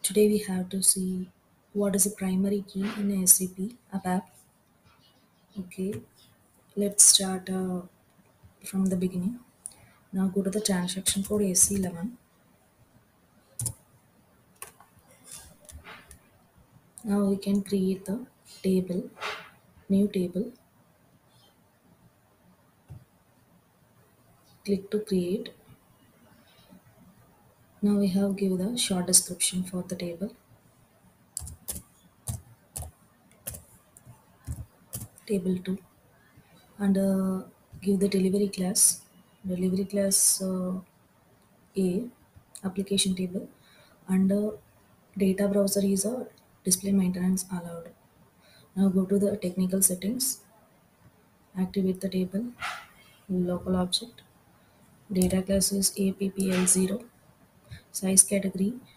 Today we have to see what is a primary key in a SAP Abap. Okay, let's start from the beginning. Now go to the transaction code AC11. Now we can create the table, new table. Click to create. Now we have give the short description for the table. Table 2 and give the delivery class A application table and data browser is a display maintenance allowed. Now go to the technical settings, activate the table, local object, data class is APPL0, size category